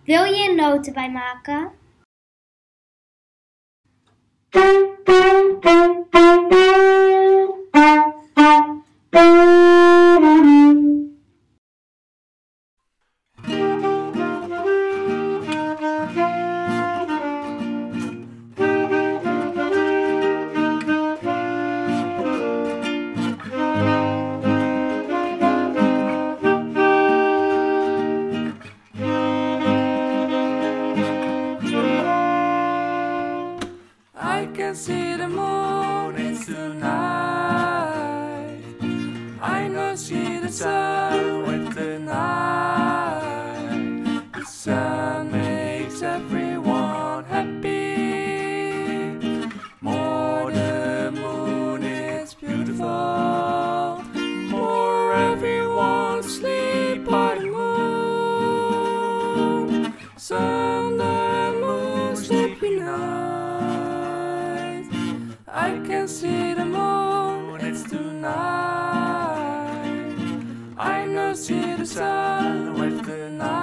Wil je een noten bij maken? I can see the moon, it's tonight. I know see the sun with the night. The sun makes everyone happy. More the moon is beautiful. More everyone sleep by the moon. Sun the moon sleepy night. I can see the moon, it's tonight. I know see the sun with the night.